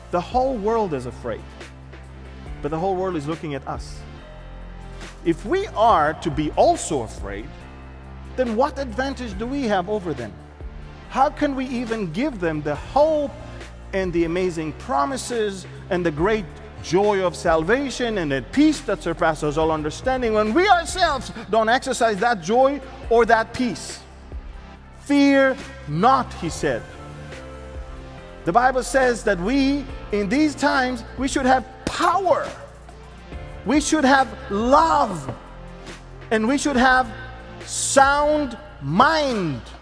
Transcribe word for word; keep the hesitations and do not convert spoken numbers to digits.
The whole world is afraid, but the whole world is looking at us. If we are to be also afraid, then what advantage do we have over them? How can we even give them the hope and the amazing promises and the great joy of salvation and the peace that surpasses all understanding when we ourselves don't exercise that joy or that peace? Fear not, he said. The Bible says that we, in these times, we should have power. We should have love. And we should have sound mind.